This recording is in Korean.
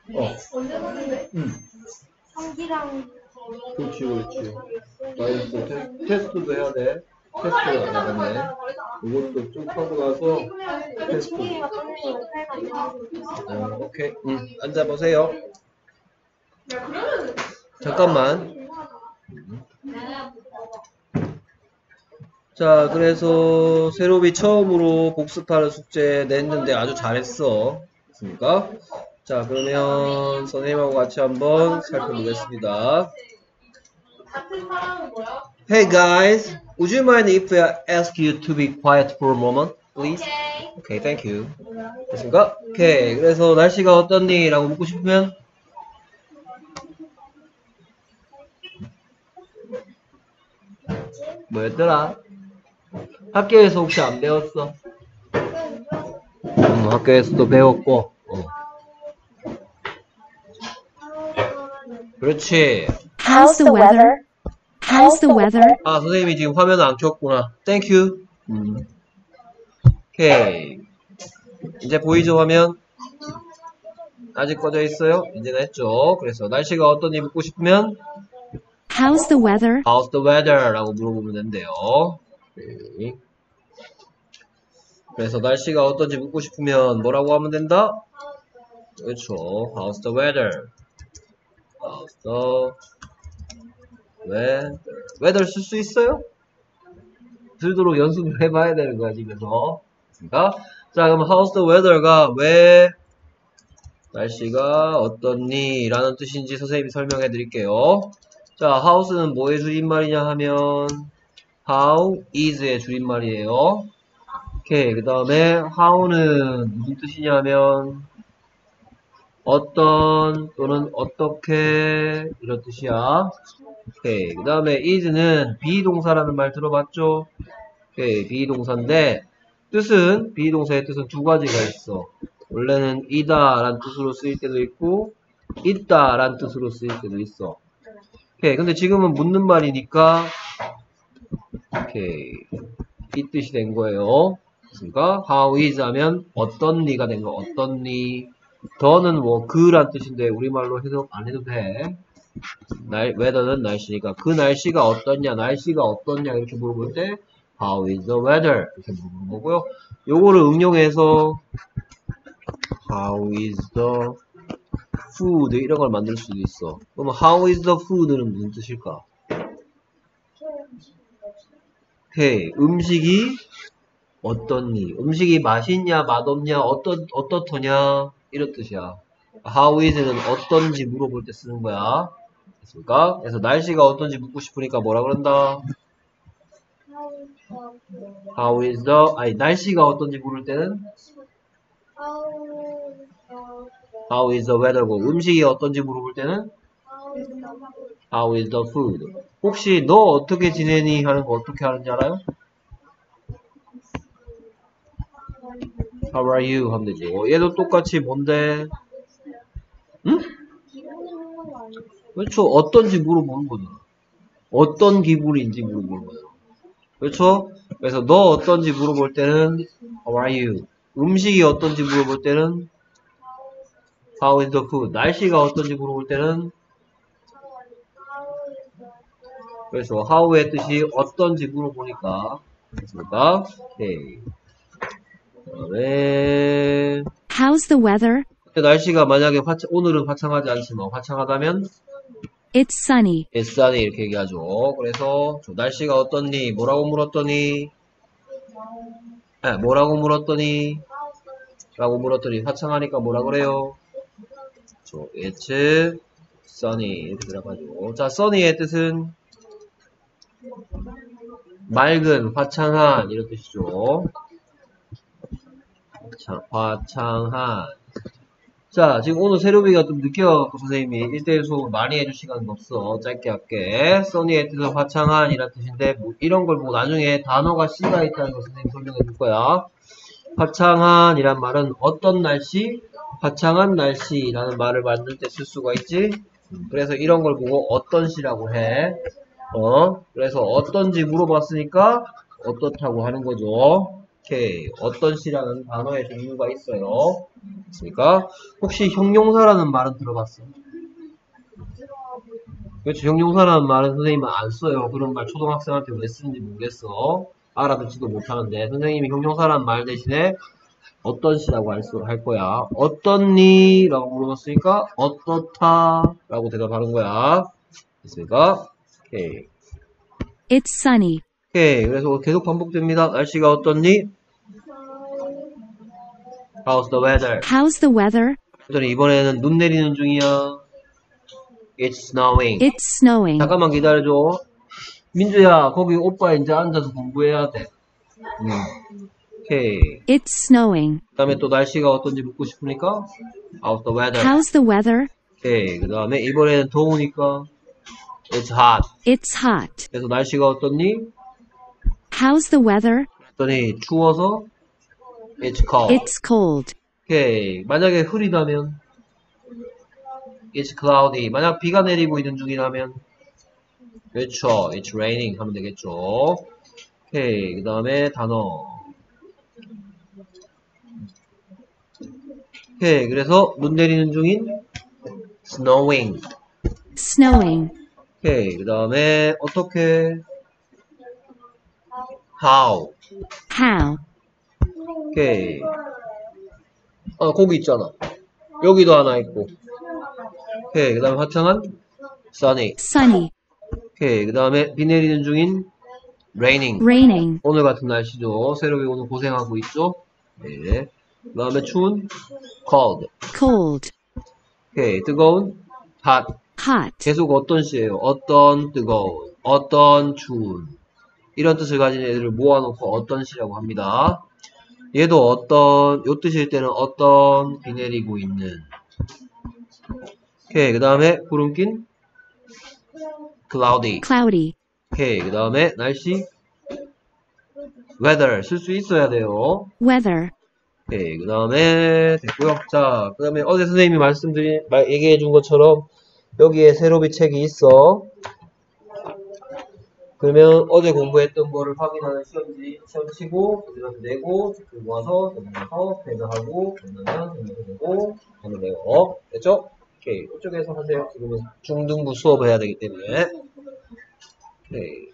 언제 사는데? 성기랑 그렇지. 나이스. 테스트도 해야 돼. 테스트 안 해봤네. 이것도 쭉 하고 나서 테스트. 오케이. 앉아보세요. 잠깐만. 자, 그래서 세로비 처음으로 복습하는 숙제 냈는데 아주 잘했어. 됐습니까? 자, 그러면 선생님하고 같이 한번 살펴보겠습니다. Hey guys, would you mind if I ask you to be quiet for a moment, please? Okay, thank you. 됐습니까? 오케이. 그래서 날씨가 어떻니? 라고 묻고 싶으면 뭐였더라? 학교에서 혹시 안 배웠어? 학교에서도 배웠고. 그렇지. How's the weather? How's the weather? 아, 선생님이 지금 화면을 안 켰구나. Thank you. 오케이. 이제 보이죠, 화면? 아직 꺼져 있어요? 이제는 했죠. 그래서 날씨가 어떤지 묻고 싶으면 How's the weather? How's the weather? 라고 물어보면 된대요. 오케이. 그래서 날씨가 어떤지 묻고 싶으면 뭐라고 하면 된다? 그렇죠. How's the weather? How's the weather? weather 쓸 수 있어요? 들도록 연습을 해봐야 되는 거야, 집에서. 그러니까 자, 그럼 how's the weather가 왜 날씨가 어떻니? 라는 뜻인지 선생님이 설명해 드릴게요. 자, how's 는 뭐의 줄임말이냐 하면 how is의 줄임말이에요. 오케이. 그 다음에 how는 무슨 뜻이냐 하면 어떤 또는 어떻게 이런 뜻이야. 오케이. 그 다음에 is는 비동사라는 말 들어봤죠? 오케이. 비동사인데 뜻은 비동사의 뜻은 두 가지가 있어. 원래는 이다 라는 뜻으로 쓰일 때도 있고 있다 라는 뜻으로 쓰일 때도 있어. 오케이. 근데 지금은 묻는 말이니까 오케이. 이 뜻이 된 거예요. 그러니까 how is 하면 어떤 니가 된 거. 어떤 니. 더는 뭐 그란 뜻인데 우리말로 해석 안 해도 돼. weather는 날씨니까 그 날씨가 어떠냐, 날씨가 어떠냐 이렇게 물어볼 때 how is the weather 이렇게 물어보는 거고요. 요거를 응용해서 how is the food 이런 걸 만들 수도 있어. 그럼 how is the food는 무슨 뜻일까? 오케이. 음식이 어떻니? 음식이 맛있냐, 맛없냐, 어떻더냐 이런 뜻이야. how is는 어떤지 물어볼 때 쓰는 거야. 됐습니까? 그래서 날씨가 어떤지 묻고 싶으니까 뭐라 그런다? how is the 날씨가 어떤지 물을 때는 how is the weather고 음식이 어떤지 물어볼 때는 how is the food. 혹시 너 어떻게 지내니 하는 거 어떻게 하는지 알아요? How are you? 하면 되죠. 얘도 똑같이 뭔데? 응? 그렇죠. 어떤지 물어보는 거죠. 어떤 기분인지 물어보는 거죠. 그렇죠? 그래서 너 어떤지 물어볼 때는 How are you? 음식이 어떤지 물어볼 때는 How is the food? 날씨가 어떤지 물어볼 때는 그래서 how의 뜻이 어떤지 물어보니까 됐습니까? 오케이. 그다음에 How's the weather? 날씨가 만약에 오늘은 화창하지 않지만 화창하다면 It's sunny. It's sunny 이렇게 얘기하죠. 그래서 날씨가 어떻니? 뭐라고 물었더니 뭐라고 물었더니 라고 물었더니 화창하니까 뭐라 그래요? It's sunny 이렇게 들어가죠. 자, sunny의 뜻은 맑은, 화창한 이런 뜻이죠. 화창한. 자, 지금 오늘 세로비가 좀 늦게 와갖고 선생님이 1대1 수업을 많이 해줄 시간은 없어. 짧게 할게. 써니의 뜻은 화창한 이란 뜻인데 뭐 이런 걸 보고 나중에 단어가 C가 있다는 걸 선생님이 설명해 줄 거야. 화창한 이란 말은 어떤 날씨? 화창한 날씨라는 말을 만들 때 쓸 수가 있지. 그래서 이런 걸 보고 어떤 시라고 해. 그래서 어떤지 물어봤으니까 어떻다고 하는 거죠. 오케이. 어떤 시라는 단어의 종류가 있어요. 있습니까? 혹시 형용사라는 말은 들어봤어요? 그렇죠. 형용사라는 말은 선생님은 안 써요. 그런 말 초등학생한테 왜 쓰는지 모르겠어. 알아듣지도 못하는데 선생님이 형용사라는 말 대신에 어떤 시라고 할 거야. 어떻니? 라고 물어봤으니까 어떻다? 라고 대답하는 거야. 됐습니까? 오케이. It's sunny. 오케이. 그래서 계속 반복됩니다. 날씨가 어떻니? How's the weather? How's the weather? 그랬더니 이번에는 눈 내리는 중이야. It's snowing. It's snowing. 잠깐만 기다려줘. 민주야, 거기 오빠 이제 앉아서 공부해야 돼. 오케이. It's snowing. 그 다음에 또 날씨가 어떤지 묻고 싶으니까 How's the weather? How's the weather? 오케이. 그 다음에 이번에는 더우니까 It's hot. It's hot. 그래서 날씨가 어떻니? How's the weather? 그랬더니 추워서 It's cold. It's cold. 오케이. 만약에 흐리다면 It's cloudy. 만약 비가 내리고 있는 중이라면 그렇죠. It's raining 하면 되겠죠. 오케이. 그 다음에 단어. 오케이. 그래서 눈 내리는 중인 snowing. Snowing. 오케이. 그 다음에 어떻게 how. How? 오케이. 거기 있잖아. 여기도 하나 있고. 오케이. 그 다음에 화창한 sunny. Sunny. 오케이. 그 다음에 비 내리는 중인 raining. Raining. 오늘 같은 날씨죠. 새로이 오늘 고생하고 있죠. 네. 그 다음에 추운 cold. Cold. 오케이. 뜨거운 hot. Hot. 계속 어떤 시예요? 어떤 뜨거운, 어떤 추운. 이런 뜻을 가진 애들을 모아놓고 어떤 시라고 합니다. 얘도 어떤, 요 뜻일 때는 어떤 비 내리고 있는. 오케이. 그 다음에 구름 낀 cloudy. Cloudy. 오케이. 그 다음에 날씨 weather 쓸 수 있어야 돼요. Weather. 오케이. 그 다음에 됐고요. 자, 그 다음에 어제 선생님이 얘기해 준 것처럼 여기에 세로비 책이 있어. 그러면 어제 공부했던 거를 확인하는 시험 치고, 여기서 내고, 체크 모아서, 정리해서, 배정하고, 정리하면 정리해서 하면 돼요. 됐죠? 오케이. 이쪽에서 하세요. 지금은 중등부 수업을 해야 되기 때문에. 오케이.